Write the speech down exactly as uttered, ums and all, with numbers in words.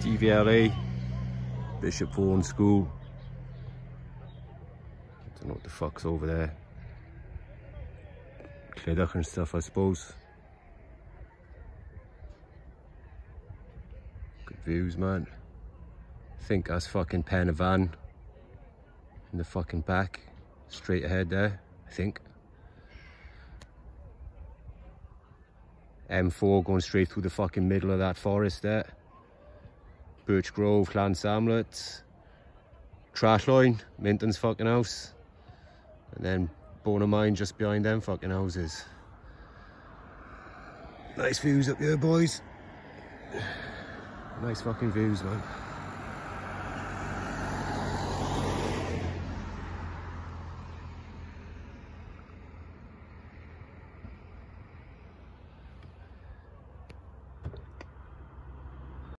D V L A, Bishop Vaughan School. I don't know what the fuck's over there. Clase and stuff, I suppose. Good views, man. I think that's fucking Pen y Fan in the fucking back, straight ahead there, I think. M four going straight through the fucking middle of that forest there. Birch Grove, Clan Samlet, Trash Line, Minton's fucking house, and then Bone of Mine just behind them fucking houses. Nice views up here, boys. Nice fucking views, man.